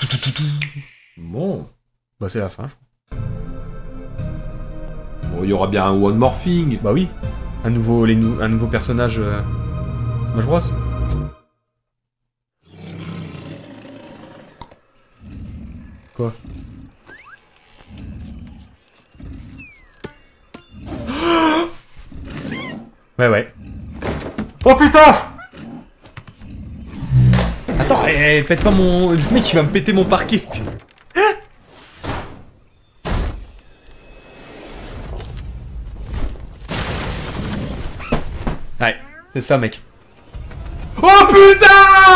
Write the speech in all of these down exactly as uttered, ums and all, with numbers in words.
Bon. Bah c'est la fin, je crois. Bon, il y aura bien un One More Thing. Bah oui. Un nouveau, les nou un nouveau personnage... Euh... Smash Bros. Quoi? Ouais, ouais. Oh putain! Attends, eh, pète pas mon... Le mec, il va me péter mon parquet. Ouais, c'est ça, mec. Oh putain!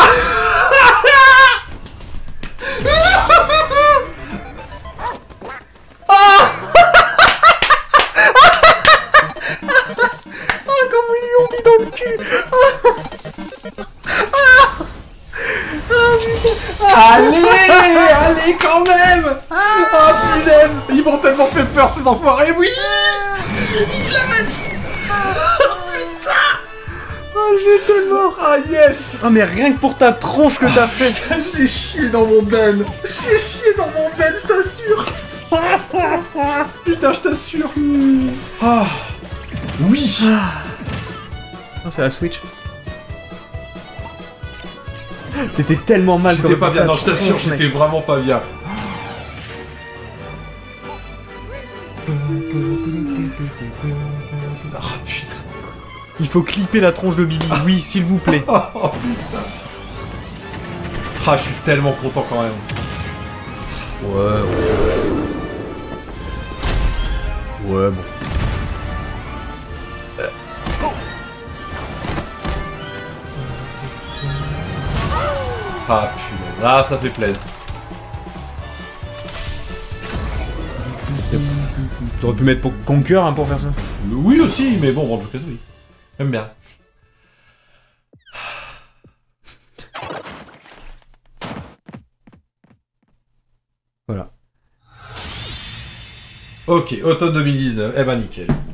Allez, allez quand même. Oh punaise, ils m'ont tellement fait peur ces enfoirés, oui. Yes. Oh putain. Oh j'étais mort. Ah yes. Oh mais rien que pour ta tronche que t'as fait. J'ai chié dans mon ben. J'ai chié dans mon ben, je t'assure. Putain, je t'assure. Ah oui. Oh, c'est la Switch. T'étais tellement mal. J'étais pas bien, non, je t'assure, j'étais vraiment pas bien. Ah putain. Il faut clipper la tronche de Bibi, oui, s'il vous plaît. Oh putain. Ah, je suis tellement content quand même. Ouais, ouais. Ouais, bon. Ah putain, ah ça fait plaisir. T'aurais pu mettre pour Conquer hein, pour faire ça. Oui aussi, mais bon, Banjo Kazooie. J'aime bien. Voilà. Ok, automne deux mille dix-neuf, eh ben nickel.